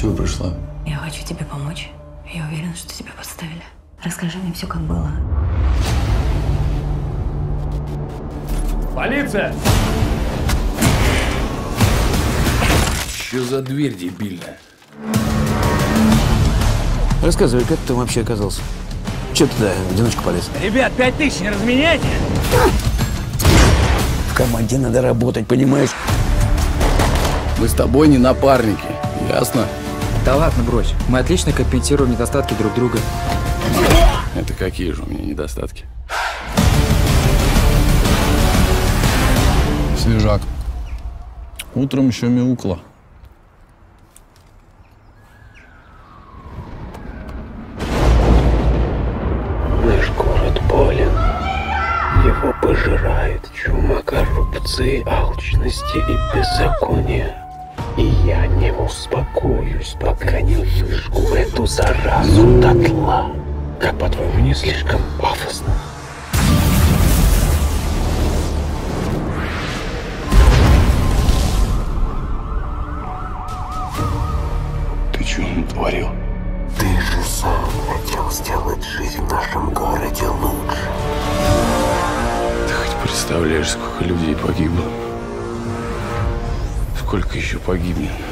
Чего пришла? Я хочу тебе помочь. Я уверена, что тебя подставили. Расскажи мне все, как было. Полиция! Что за дверь дебильная? Рассказывай, как ты там вообще оказался? Че ты туда в одиночку полез? Ребят, 5000 не разменяйте! В команде надо работать, понимаешь? Мы с тобой не напарники, ясно? Да ладно, брось. Мы отлично компенсируем недостатки друг друга. Это какие же у меня недостатки? Свежак. Утром еще мяукла. Наш город болен. Его пожирает чума коррупции, алчности и беззакония. И я не успокоюсь, пока не выжгу эту заразу дотла. Как, по-твоему, не слишком пафосно? Ты что натворил? Ты же сам хотел сделать жизнь в нашем городе лучше. Ты хоть представляешь, сколько людей погибло? Сколько еще погибнет?